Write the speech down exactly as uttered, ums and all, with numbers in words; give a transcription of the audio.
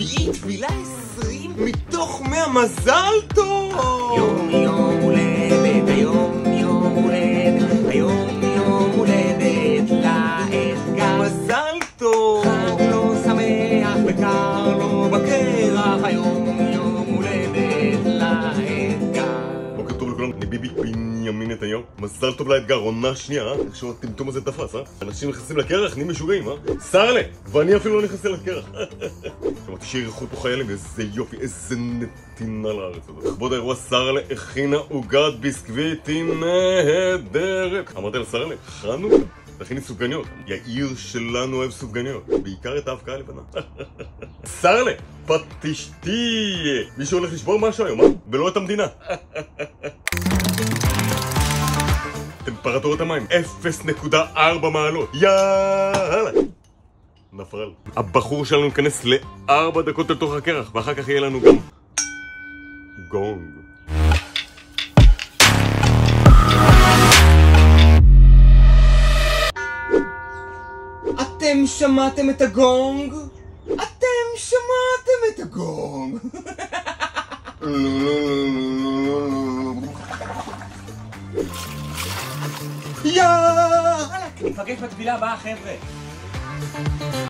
רביעי, תפילה עשרים מתוך מאה, מזל טוב! יום יום הולדת, היום יום הולדת, היום יום הולדת לאתגר. מזל טוב! חג לו שמח וקר לו בקרח, היום יום הולדת לאתגר. בוקר טוב לכולם, אני ביבי בנימין נתניהו. מזל טוב לאתגר, עונה שנייה, אה? איך שהטמטום הזה תפס, אה? אנשים נכנסים לקרח, נהיים משוגעים, אה? סרלה! ואני אפילו לא נכנסתי לקרח. שמעתי שירחו פה חיילים, איזה יופי, איזה נתינה לארץ הזאת. לכבוד האירוע סרלה הכינה עוגת ביסקוויטים נהדרת. אמרתי לה, סרלה, חנוכה, תכיני סופגניות. יאיר שלנו אוהב סופגניות, בעיקר את האבקה הלבנה. סרלה, פטישתי! מישהו הולך לשבור משהו היום, אה? ולא את המדינה. טמפרטורת המים אפס נקודה ארבע מעלות. יאללה! נפרל. הבחור שלנו ייכנס לארבע דקות לתוך הקרח, ואחר כך יהיה לנו גם גונג. אתם שמעתם את הגונג? אתם שמעתם את הגונג? יאללה! ניפגש בתפילה הבאה, חבר'ה.